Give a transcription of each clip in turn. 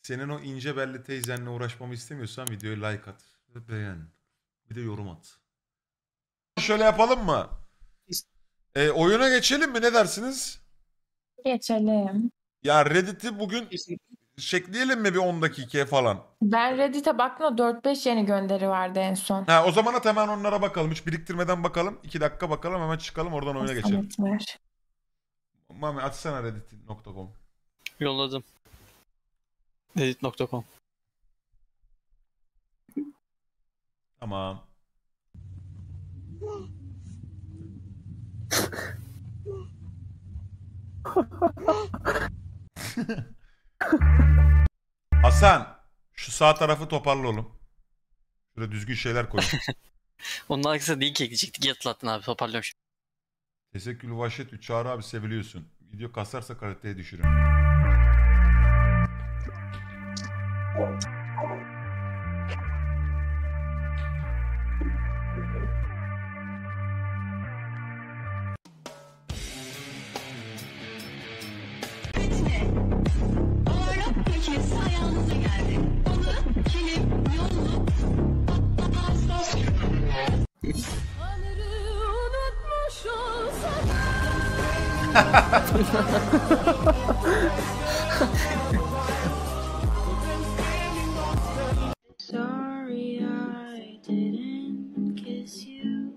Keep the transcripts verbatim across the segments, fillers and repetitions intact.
Senin o ince belli teyzenle uğraşmamı istemiyorsan videoyu like at ve beğen. Bir de yorum at. Şöyle yapalım mı? E, oyuna geçelim mi? Ne dersiniz? Geçelim. Ya Reddit'i bugün çekleyelim mi bir on dakikaya falan? Ben Reddit'e baktığımda dört beş yeni gönderi vardı en son. Ha, o zaman at hemen onlara bakalım. Hiç biriktirmeden bakalım. iki dakika bakalım, hemen çıkalım, oradan oyuna geçelim. Var. Mami atsana reddit nokta com. Yolladım. reddit nokta com. Tamam. Hasan, şu sağ tarafı toparla oğlum. Şurada düzgün şeyler koy. Onun arkasında link ekleyecektik. Yatlattın abi, toparlıyorum şimdi. Teşekkür Vahşet üç. Çağrı abi, seviliyorsun. Video kasarsa kaliteyi düşürün. Sorry I didn't kiss you.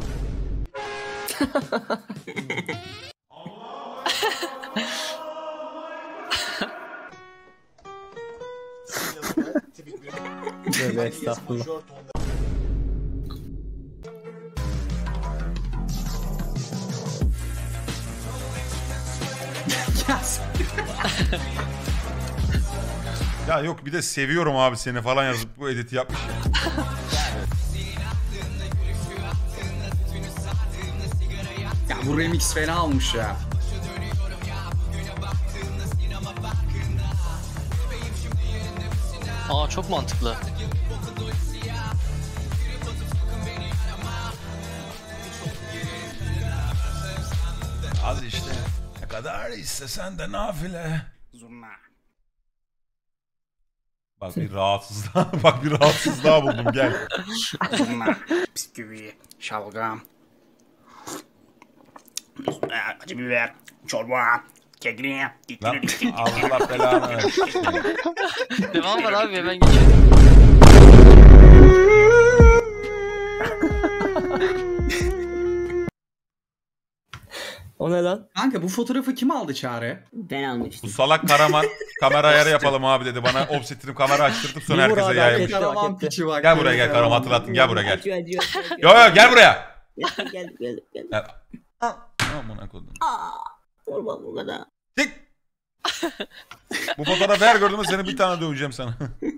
Tövbe estağfurullah. Ya yok, bir de seviyorum abi seni falan yazıp bu editi yapmış ya. Ya bu remix fena olmuş ya. Aa, çok mantıklı. Az işte. Ne kadar istesen de nafile. Zurna. Bak bir rahatsızlığa, bak bir rahatsızlığa buldum, gel. Zurna. Bisküvi. Şalgam. Acı biber. Çorba. Kekli. Lan Allah belanı versin. Devam var abi, hemen geçelim. O ne lan? Kanka bu fotoğrafı kim aldı Çağrı? Ben almıştım. Bu salak Karaman kamera ayarı yapalım abi dedi. Bana offset'ini kamera açtırtıp sonra Bir vur herkese abi, yaymış. herkes- Karaman piçi bak. Gel buraya gel Karaman, hatırlattın, gel buraya gel. Acıyor acıyor acıyor. acıyor. Yo yo gel buraya. Gel gel gel. gel. Gel. Aman koydum. Aa, vurma bu kadar. Dik. Bu fotoğrafı her gördüğümde seni bir tane döveceğim sana.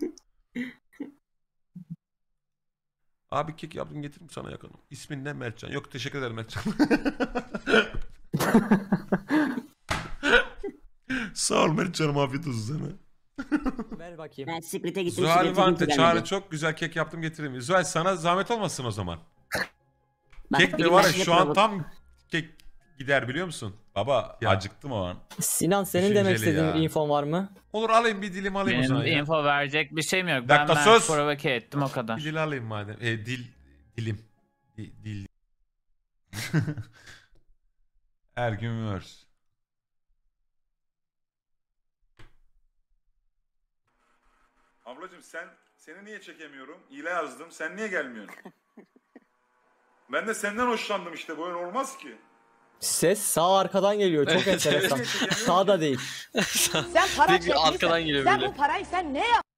Abi kek yaptım, getirdim sana yakınım. İsmin ne? Mertcan. Yok teşekkür ederim Mertcan. Sağ ol Mertcan'ım, afiyet olsun sana. Ver bakayım. Ben Secret'e gittim. Zuhal Secret'e Vante, gittim, Çağrı gelmedi. çok güzel kek yaptım, getireyim. Zuhal sana zahmet olmasın o zaman. Bak, Kek de biri var ya başka şu an provo- tam kek gider biliyor musun? Baba Ya. acıktım o an. Sinan, senin Düşünceli demek istediğin ya. infon var mı? Olur alayım bir dilim alayım o Benim zaman ya. info verecek bir şeyim yok. Dakika, ben sus. provoke ettim, o kadar. Bir dil alayım madem. E, dil, dilim. Di, dil. Ergün Vers. Ablacım sen, seni niye çekemiyorum? İle yazdım, sen niye gelmiyorsun? Ben de senden hoşlandım işte, böyle olmaz ki. Ses sağ arkadan geliyor. Çok Evet, enteresan. evet. Sağda değil. Sen para Tek bir çekmişsin. arkadan geliyor Sen böyle. bu parayı sen ne yap?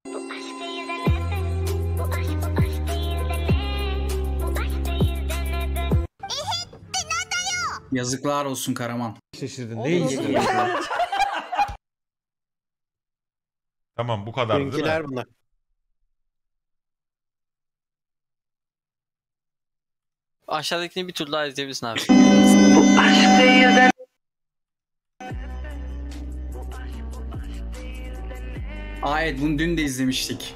Yazıklar olsun Karaman. Şaşırdın değil mi? Tamam bu kadar değil mi? bunlar. Aşağıdakini bir tur daha izleyebilirsin abi. Aa evet, bunu dün de izlemiştik.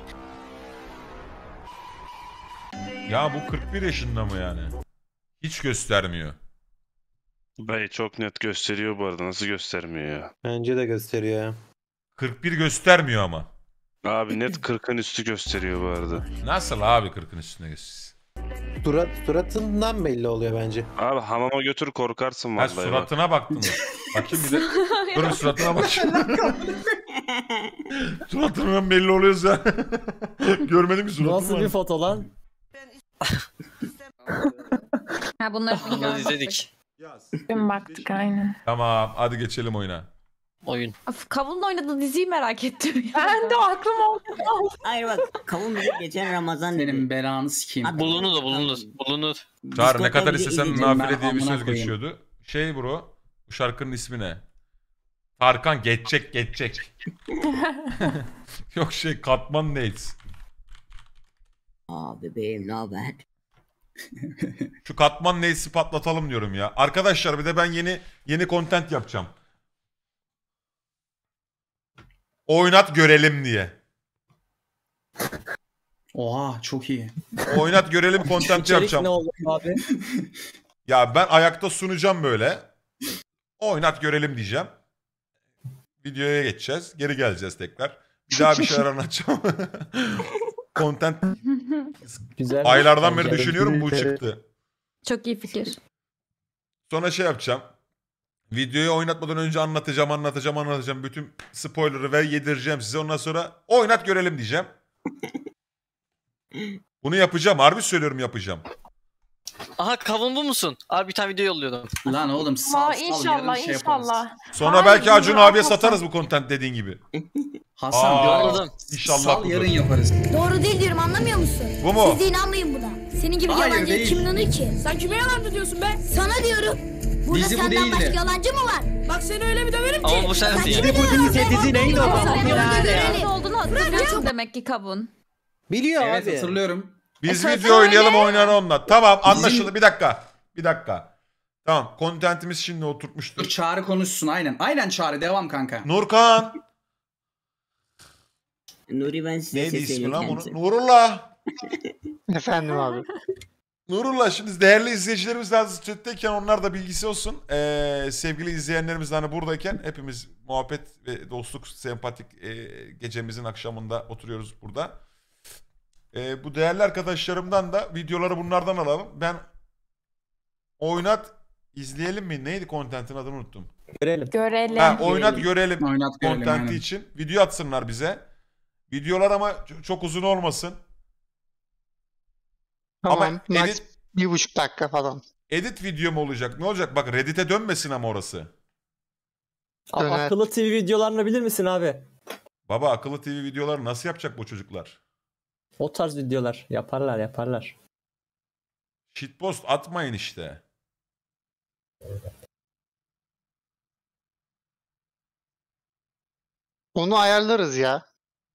Ya bu kırk bir yaşında mı yani? Hiç göstermiyor. Bey çok net gösteriyor bu arada. Nasıl göstermiyor ya? Bence de gösteriyor ya. kırk bir göstermiyor ama. Abi net kırkın üstü gösteriyor bu arada. Nasıl abi kırkın üstüne geçsin? Surat, suratından belli oluyor bence. Abi hamama götür korkarsın Ha, vallahi bak. suratına baktınız. Bakayım bir de. Dur bir suratına bakayım. Suratından belli oluyoruz ya. Görmedim ki suratını. Nasıl bir foto lan? Ha bunları Bunları izledik. Dün baktık aynen. Tamam hadi geçelim oyuna. Oyun. Of, Kavun'un oynadığı diziyi merak ettim. Ben de aklım oldu. Hayır bak kavun bizi geçen Ramazan dedi. Senin belanı sikeyim. Abi, Bulunur da bulunur. Bulunur. Çağrı ne Discord'dan kadar bir istesen izleyeceğim nafile ben, diye bir amına söz koyayım. geçiyordu. Şey bro. Bu şarkının ismi ne? Tarkan geçecek geçecek. Yok şey Katman Nates. Aa bebeğim ne haber? Şu Katman Nates'i patlatalım diyorum ya. Arkadaşlar bir de ben yeni yeni content yapacağım. Oynat görelim diye. Oha çok iyi. Oynat görelim content İçerik yapacağım. ne oldu abi? Ya ben ayakta sunacağım böyle. Oynat görelim diyeceğim. Videoya geçeceğiz. Geri geleceğiz tekrar. Bir daha bir şeyler anlatacağım. Content Güzel. aylardan beri Bence. düşünüyorum bu çıktı. Çok iyi fikir. Sonra şey yapacağım. Videoyu oynatmadan önce anlatacağım, anlatacağım, anlatacağım. Bütün spoiler'ı ver yedireceğim size. Ondan sonra oynat görelim diyeceğim. Bunu yapacağım. Harbi söylüyorum yapacağım. Aha kavun bu musun? Abi bir tane video yolluyordum. Lan oğlum sal Aa, sal yarın inşallah şey yaparız. inşallah. Sonra Hayır, belki Acun bunu abiye Hasan- satarız bu content dediğin gibi. Hasan Aa, diyorum. Anladım. İnşallah Sal budur. yarın yaparız. Doğru değil diyorum anlamıyor musun? Bu mu? Siz de inanmayın buna. Senin gibi Hayır, yalancıya değil. kim inanır ki? Sen kime yalan mı diyorsun be? Sana diyorum. Burada Dizi bu senden değildi. başka yalancı mı var? Bak seni öyle bir döverim ki. Ama bu sensin ya. Yeni bu dizi dizi neydi o zaman? Sen Ya. görelim. olduğunu hatırlıyorsun demek ki Kavun. Biliyor Evet abi. hatırlıyorum. Biz E, video söyle. oynayalım oynayan onunla. Tamam anlaşıldı. Bizim- Bir dakika. Bir dakika. Tamam contentimiz şimdi Dur oturtmuştur. Çağrı konuşsun aynen. Aynen Çağrı devam kanka. Nurkan. Nuri ben size Neydi ismi sesleniyorum lan bunu? kendisi. Nurullah. Efendim abi. Nurullah şimdi değerli izleyicilerimiz de hazır chatteyken onlar da bilgisi olsun. Ee, sevgili izleyenlerimiz de hani buradayken hepimiz muhabbet ve dostluk sempatik e, gecemizin akşamında oturuyoruz burada. E, bu değerli arkadaşlarımdan da videoları bunlardan alalım. Ben oynat izleyelim mi? Neydi contentin adını unuttum. Görelim. Görelim. Ha, oynat görelim Oynat görelim contenti aynen. için. Video atsınlar bize. Videolar ama ç- çok uzun olmasın. Tamam. Ama max edit, bir buçuk dakika falan. edit video mu olacak? Ne olacak? Bak Reddit'e dönmesin ama orası. A- Döner. akıllı T V videolarını bilir misin abi? Baba akıllı T V videoları nasıl yapacak bu çocuklar? O tarz videolar yaparlar yaparlar. Shitpost atmayın işte. Onu ayarlarız ya.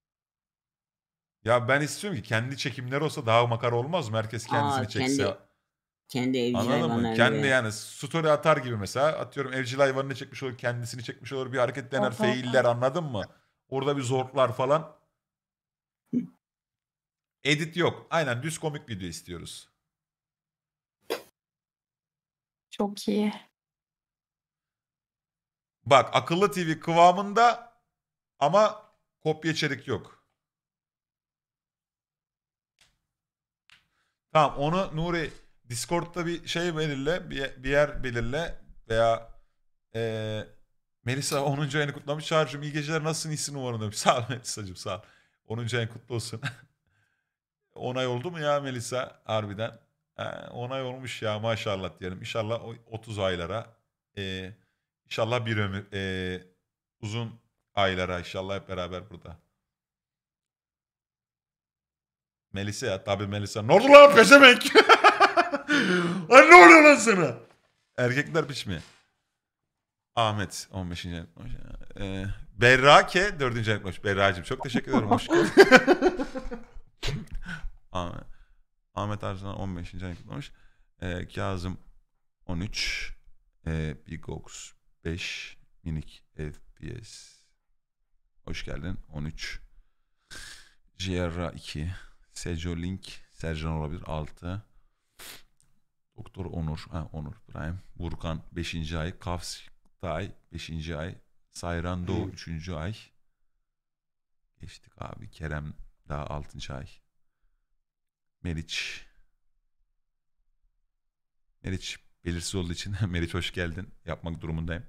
Ya ben istiyorum ki kendi çekimleri olsa daha makara olmaz mı? Herkes kendisini Aa, çekse. kendi- Kendi evcil Anladın mı? hayvanlarını. Kendi ve- yani story atar gibi mesela. Atıyorum evcil hayvanını çekmiş olur, kendisini çekmiş olur. Bir hareket dener, Aha. failler anladın mı? Orada bir zortlar falan. Edit yok. Aynen düz komik video istiyoruz. Çok iyi. Bak akıllı T V kıvamında ama kopya içerik yok. Tamam onu Nuri Discord'da bir şey belirle, bir, bir yer belirle veya eee Melisa onuncu ayını kutlamış. Çağrı'cığım iyi geceler nasılsın iyisin umarım demiş. Sağ ol Melisa'cığım sağ ol. onuncu ayın kutlu olsun. on ay oldu mu ya Melisa harbiden? He, on ay olmuş ya maşallah diyelim. İnşallah o otuz aylara eee İnşallah bir ömür eee, uzun aylara inşallah hep beraber burada. Melisa ya tabii Melisa. Ne oldu lan pezemek? Ay ne oluyor lan sana? Erkekler piç mi? Ahmet on beşinci ayın kutlamış. Ee, Berrake dördüncü ayın kutlamış. Berra'cığım çok teşekkür ederim. Hoş geldin. Ahmet, Ahmet Arslan on beşinci ayın kutlamış. Ee, Kazım on üç. Ee, Big Ox beş. Minik F P S. Hoş geldin. on üç. Sierra iki. Sejo Link. Sercan olabilir. altı. Doktor Onur. Ha, Onur. Prime. Burkan beşinci ay. Kafs Tay beşinci ay. Sayran Doğu üçüncü ay. Geçtik abi. Kerem daha altıncı ay. Meriç. Meriç belirsiz olduğu için Meriç hoş geldin. Yapmak durumundayım.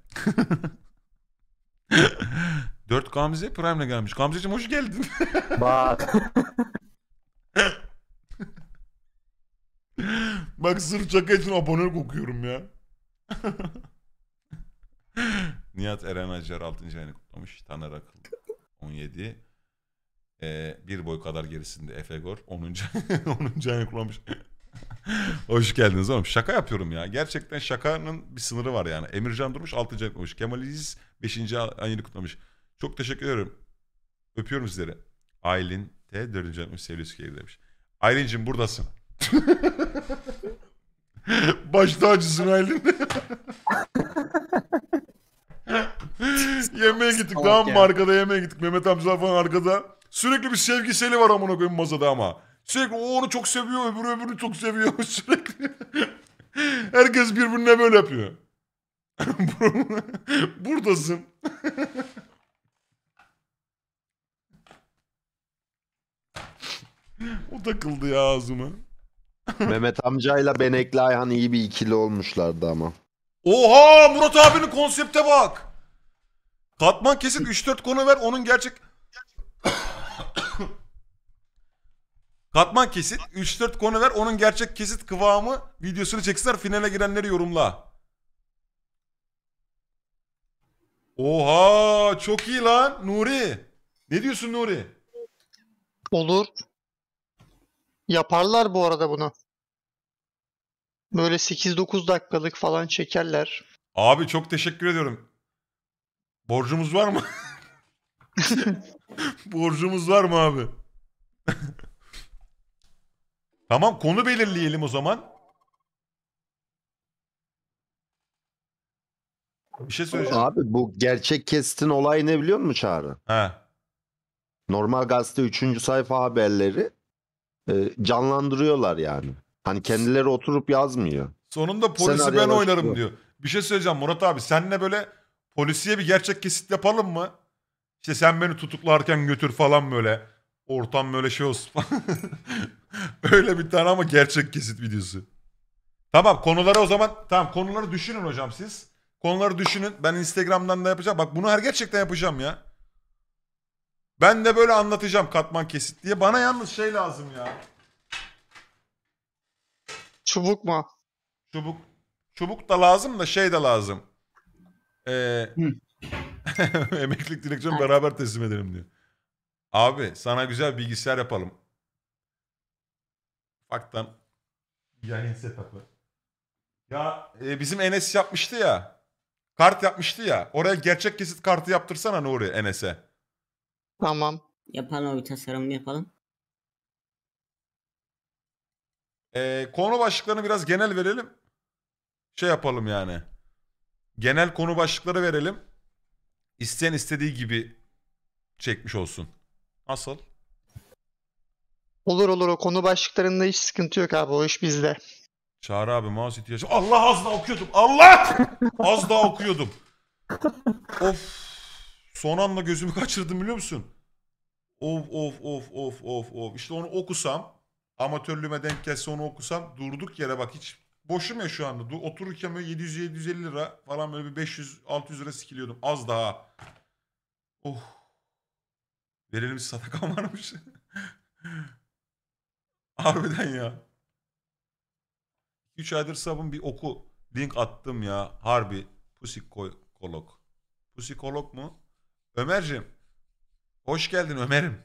dört Gamze Prime'le gelmiş. Gamzeciğim hoş geldin. Bak. Bak sırf şaka için abonelik okuyorum ya. Nihat Eren Acar altıncı ayını kutlamış. Taner Akıl on yedi. Ee, bir boy kadar gerisinde Efegor onuncu. onuncu ayını kutlamış. Hoş geldiniz oğlum. Şaka yapıyorum ya. Gerçekten şakanın bir sınırı var yani. Emircan Durmuş altıncı ayını kutlamış. Kemal İziz beşinci ayını kutlamış. Çok teşekkür ederim. Öpüyorum sizleri. Aylin T dördüncü ayını sevgilisi keyif demiş. Aylin'cim buradasın. Baş tacısın Aylin. Yemeğe gittik tamam mı, arkada yemeğe gittik. Mehmet amcalar falan arkada. Sürekli bir sevgiseli var amına koyayım masada ama. Sürekli o onu çok seviyor, öbürü öbürünü çok seviyor. Sürekli. Herkes birbirine böyle yapıyor. Buradasın. O takıldı ya ağzıma. Mehmet amcayla Benekli Ayhan iyi bir ikili olmuşlardı ama. Oha Murat abinin konsepte bak. Katman kesit üç dört konu ver onun gerçek... Katman kesit üç dört konu ver onun gerçek kesit kıvamı videosunu çeksinler, finale girenleri yorumla. Oha çok iyi lan Nuri. Ne diyorsun Nuri? Olur. Yaparlar bu arada bunu. Böyle sekiz dokuz dakikalık falan çekerler. Abi çok teşekkür ediyorum. Borcumuz var mı? Borcumuz var mı abi? Tamam konu belirleyelim o zaman. Bir şey söyleyeceğim. Abi bu gerçek kesitin olayı ne biliyor musun Çağrı? He. Normal gazete üçüncü sayfa haberleri e, canlandırıyorlar yani. Hani kendileri oturup yazmıyor. Sonunda polisi Senaryo ben oynarım başlıyor. diyor. Bir şey söyleyeceğim Murat abi. Seninle böyle polisiye bir gerçek kesit yapalım mı? İşte sen beni tutuklarken götür falan böyle. Ortam böyle şey olsun falan. Öyle bir tane ama gerçek kesit videosu. Tamam konuları o zaman. Tamam konuları düşünün hocam siz. Konuları düşünün. Ben Instagram'dan da yapacağım. Bak bunu her gerçekten yapacağım ya. Ben de böyle anlatacağım katman kesit diye. Bana yalnız şey lazım ya. Çubuk mu? Çubuk. Çubuk da lazım da şey de lazım. Ee, emeklilik dilekçemi beraber teslim edelim diyor. Abi sana güzel bilgisayar yapalım. Ufaktan yayın setup'ı. Ya e, bizim Enes yapmıştı ya. Kart yapmıştı ya. Oraya gerçek kesit kartı yaptırsana Nuri Enes'e. Tamam. Yapalım bir tasarımını yapalım. Ee, konu başlıklarını biraz genel verelim. Şey yapalım yani. Genel konu başlıkları verelim. İsteyen istediği gibi çekmiş olsun. Nasıl? Olur olur o konu başlıklarında hiç sıkıntı yok abi o iş bizde. Çağrı abi mouse ihtiyacı. Allah az daha okuyordum. Allah! Az daha okuyordum. Of. Son anda gözümü kaçırdım biliyor musun? Of of of of of of. İşte onu okusam, amatörlüğüme denk gelse onu okusam durduk yere bak hiç boşum ya şu anda. Du- Otururken böyle yedi yüz yedi yüz elli lira falan böyle bir beş yüz altı yüz lira sikiliyordum. Az daha. Oh. Verelim sadakam varmış. Harbiden ya. üç aydır sabun bir oku. Link attım ya. Harbi. Pusikolog. Pusikolog mu? Ömerciğim. Hoş geldin Ömer'im.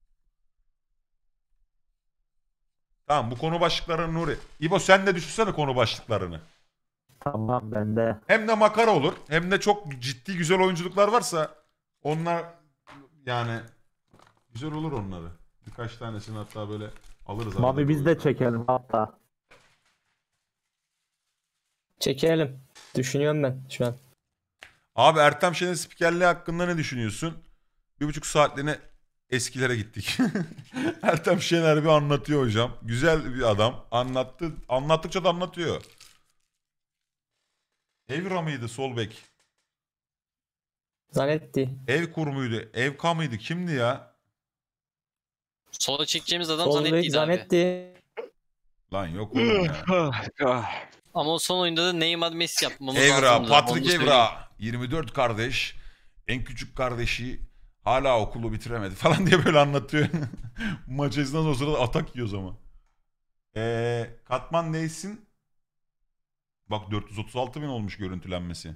Tamam bu konu başlıklarını Nuri. İbo sen de düşünsene konu başlıklarını. Tamam bende. Hem de makara olur. Hem de çok ciddi güzel oyunculuklar varsa onlar yani güzel olur onları. Birkaç tanesini hatta böyle alırız. Mami biz de çekelim hatta. Çekelim. Düşünüyorum ben şu an. Abi Ertem Şener'in spikerliği hakkında ne düşünüyorsun? Bir buçuk saatliğine eskilere gittik. Ertem Şener bir anlatıyor hocam. Güzel bir adam. Anlattı, anlattıkça da anlatıyor. Evra mıydı sol bek? Zanetti. Ev kur muydu? Evka mıydı? Kimdi ya? Sola çekeceğimiz adam Sol Zanetti bek abi. Zanetti. Lan yok oğlum ya. Ama o son oyunda da Neymar Messi yapmamız Evra, lazımdı. Patrick Onu söyleyeyim. Evra. yirmi dört kardeş. En küçük kardeşi hala okulu bitiremedi falan diye böyle anlatıyor. Maç esnasında o sırada atak yiyoruz ama. Ee, Katman neysin? Bak dört yüz otuz altı bin olmuş görüntülenmesi.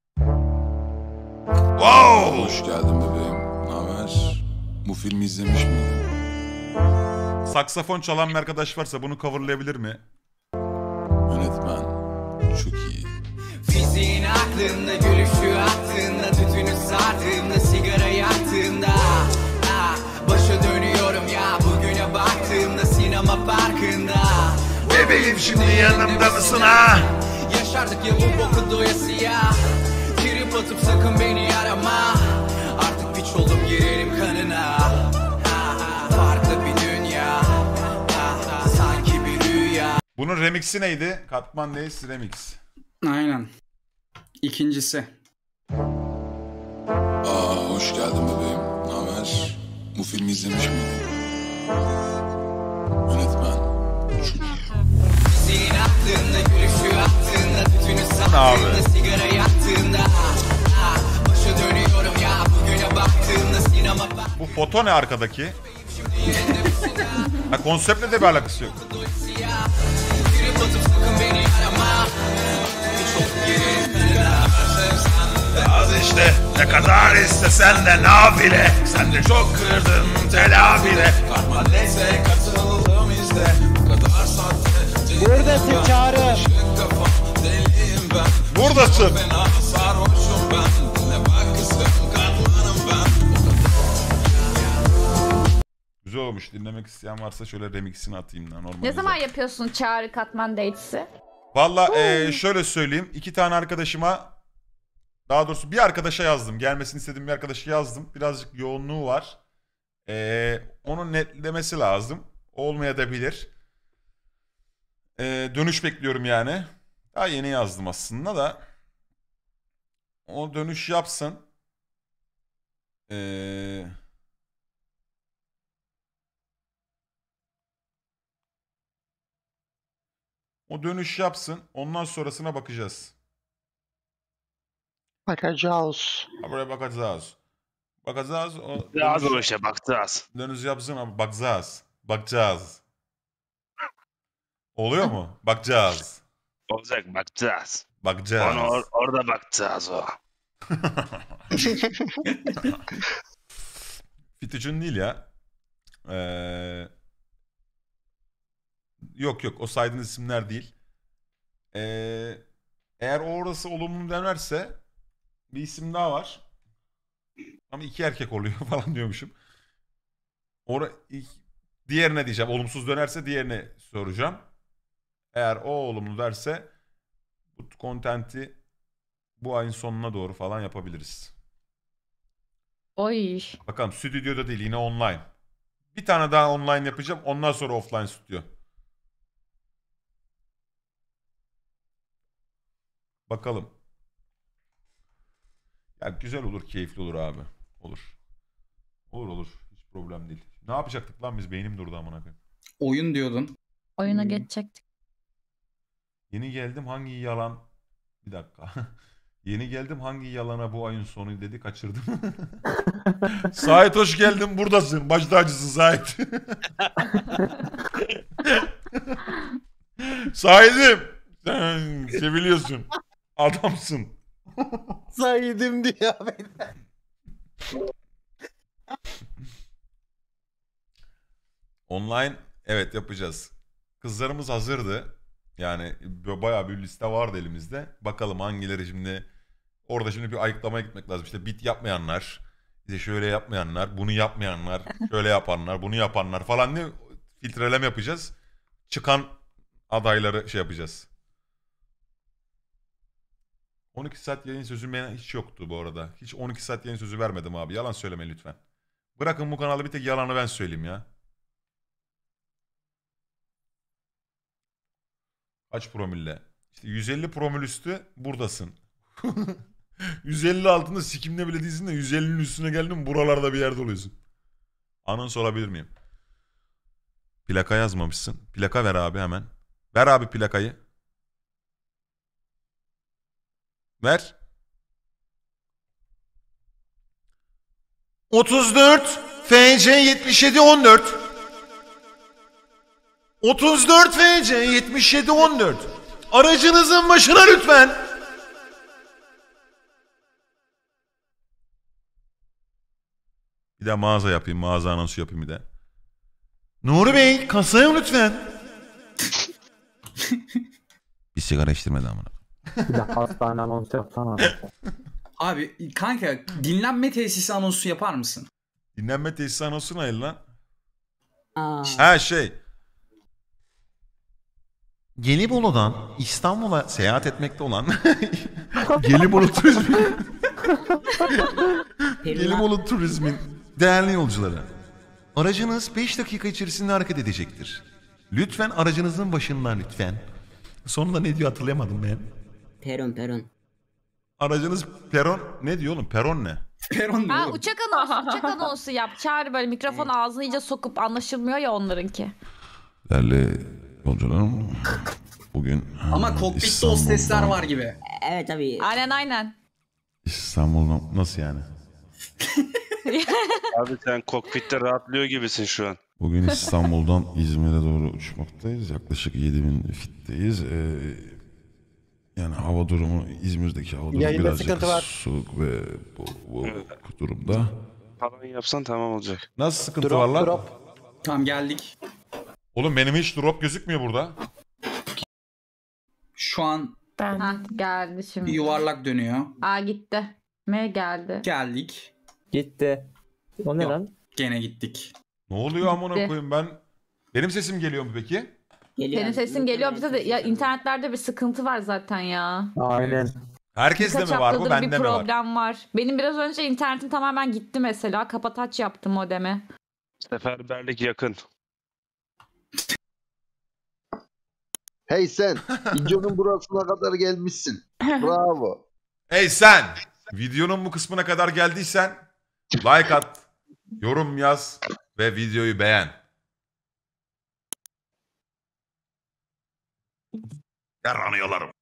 Wow! Hoş geldin bebeğim. Ne haber? Bu filmi izlemiş miydin? Saksafon çalan bir arkadaş varsa bunu coverlayabilir mi? Yönetmen. Çok iyi. Fiziğin aklımda, gülüşü attığında, tütünü sardığımda, sigara yaktığımda ah, başa dönüyorum ya bugüne baktığımda sinema parkında. Bebeğim şimdi yanımda mısın ha? Yaşardık ya bu boku doyasıya. Trip atıp sakın beni arama. Artık piç oldum girerim kanına. Ah, ah, farklı bir dünya. Ah, ah, sanki bir rüya. Bunun remix'i neydi? Katman Days Remix. Aynen. İkincisi. Aa, hoş geldin bebeğim. Ne haber? Bu filmi izlemiş miydin? Yönetmen. Çok iyi. Fiziğin aklımda, gülüşü attığında, tütünü sardığımda, sigara yaktığında ah, başa dönüyorum ya bugüne baktığımda sinema parkında. Bu foto ne arkadaki? Ha, konseptle de bir alakası yok. Az işte ne kadar istesen de nafile. Sen de çok kırdın telafile. Karma neyse katıldım işte. Bu kadar sahte. Buradasın Çağrı. Buradasın. Güzel olmuş. Dinlemek isteyen varsa şöyle remixini atayım da. Normal Ne zaman güzel. yapıyorsun Çağrı Katman Dates'i? Valla e, şöyle söyleyeyim. İki tane arkadaşıma, daha doğrusu bir arkadaşa yazdım. Gelmesini istediğim bir arkadaşa yazdım. Birazcık yoğunluğu var. E, onun netlemesi lazım. Olmayabilir. E, dönüş bekliyorum yani. Daha yeni yazdım aslında da. O dönüş yapsın. Eee... O dönüş yapsın. Ondan sonrasına bakacağız. Bakacağız. Ha, buraya bakacağız. Bakacağız. O Bakacağız dönüş- o işe, bakacağız. Dönüş yapsın ama bakacağız. Bakacağız. Oluyor mu? Bakacağız. Olacak, bakacağız. Bakacağız. Onu or- orada bakacağız o. Fitucun değil ya. Ee, yok yok o saydığınız isimler değil. Ee, eğer orası olumlu dönerse bir isim daha var. Ama iki erkek oluyor falan diyormuşum. Ora, diğerine diyeceğim. Olumsuz dönerse diğerine soracağım. Eğer o olumlu derse bu kontenti bu ayın sonuna doğru falan yapabiliriz. Oy. Bakalım stüdyoda değil yine online. Bir tane daha online yapacağım. Ondan sonra offline stüdyo. Bakalım. Ya güzel olur, keyifli olur abi. Olur. Olur olur. Hiç problem değil. Ne yapacaktık lan biz? Beynim durdu amına koyayım. Oyun diyordun. Oyuna geçecektik. Yeni geldim hangi yalan... Bir dakika. Yeni geldim hangi yalana bu ayın sonu dedi kaçırdım. Sait hoş geldin buradasın. Baş tacısın Sait. Sait'im. Sen seviliyorsun. Adamsın. Sait'im diyor beni. Online evet yapacağız. Kızlarımız hazırdı. Yani bayağı bir liste vardı elimizde. Bakalım hangileri şimdi... Orada şimdi bir ayıklamaya gitmek lazım. İşte bit yapmayanlar, işte şöyle yapmayanlar, bunu yapmayanlar, şöyle yapanlar, bunu yapanlar falan diye filtreleme yapacağız. Çıkan adayları şey yapacağız. on iki saat yayın sözü benim hiç yoktu bu arada. Hiç on iki saat yayın sözü vermedim abi. Yalan söyleme lütfen. Bırakın bu kanalda bir tek yalanı ben söyleyeyim ya. Kaç promille? İşte yüz elli promil üstü buradasın. yüz elli altında sikimle bile değilsin de yüz ellinin üstüne geldin mi buralarda bir yerde oluyorsun. Anons olabilir miyim? Plaka yazmamışsın. Plaka ver abi hemen. Ver abi plakayı. Ver. otuz dört F C yetmiş yedi on dört. otuz dört F C yetmiş yedi on dört. Aracınızın başına lütfen. Bir de mağaza yapayım. Mağaza anonsu yapayım bir de. Nuri Bey kasaya lütfen. Bir sigara içtirmedi amına. Bir de hastane anonsu yapsana. Abi kanka dinlenme tesisi anonsu yapar mısın? Dinlenme tesisi anonsu ne lan? Aa, Ha şey. Gelibolu'dan İstanbul'a seyahat etmekte olan Gelibolu Turizmi Gelibolu Turizm'in değerli yolcuları. Aracınız beş dakika içerisinde hareket edecektir. Lütfen aracınızın başından lütfen. Sonunda ne diyor hatırlayamadım ben. peron peron. Aracınız peron ne diyor oğlum? Peron ne? Peron ne Ha oğlum? uçak anonsu, uçak anonsu yap. Çağrı böyle mikrofon ağzını iyice sokup anlaşılmıyor ya onlarınki. Değerli yolcularım. Bugün Ama kokpitte hostesler var gibi. Evet tabii. Aynen aynen. İstanbul'dan nasıl yani? Abi sen kokpitte rahatlıyor gibisin şu an. Bugün İstanbul'dan İzmir'e doğru uçmaktayız. Yaklaşık yedi bin fitteyiz. Ee, yani hava durumu, İzmir'deki hava durumu Yayında birazcık sıkıntı var. soğuk ve bu, bu durumda. Falan yapsan tamam olacak. Nasıl sıkıntı Drop var lan? drop. Tamam geldik. Oğlum benim hiç drop gözükmüyor burada. Şu an Ben Ha geldi bir şimdi. yuvarlak dönüyor. Aa gitti. M geldi. Geldik. Gitti. O ne Yok. lan? Gene gittik. Ne oluyor amına Gitti. koyayım ben? Benim sesim geliyor mu peki? Geliyor. Senin sesin geliyor bize de. Ya internetlerde bir sıkıntı var zaten ya. Aynen. Herkeste Birkaç mi var bu? haftadır Bende bir mi var? problem var. Benim biraz önce internetim tamamen gitti mesela. Kapataç yaptım modemi. Seferberlik yakın. Hey sen, videonun burasına kadar gelmişsin. Bravo. Hey sen! Videonun bu kısmına kadar geldiysen like at, yorum yaz ve videoyu beğen. Yaranıyorlarım.